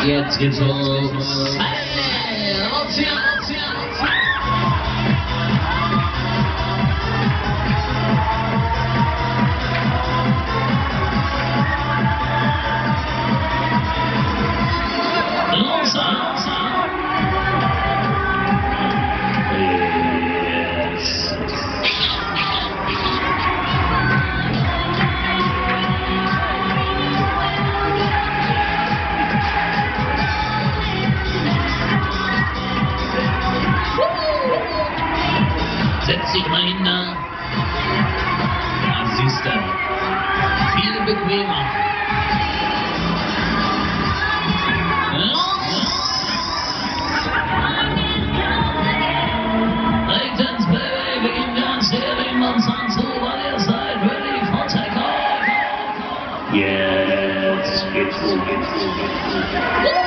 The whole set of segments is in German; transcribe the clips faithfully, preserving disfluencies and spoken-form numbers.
Jetzt geht's los. Hey, Ozean, Ozean, Ozean. Los, los, setz dich mal hin da. Ja, siehst du. Viel bequemer. Rechtens, Baby, wir geben Gas, hier legen uns an zu, weil ihr seid ready for takeoff. Jetzt geht's los, geht's los, geht's los.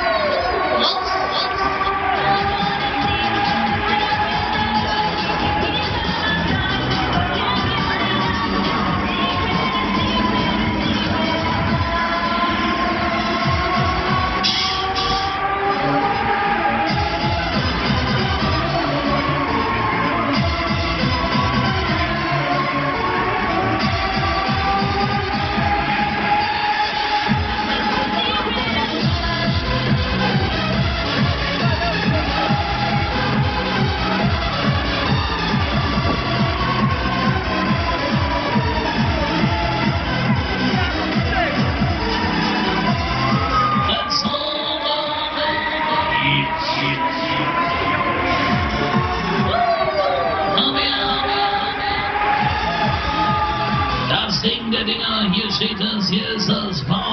Das Ding der Dinger, hier steht es, hier ist das Paar.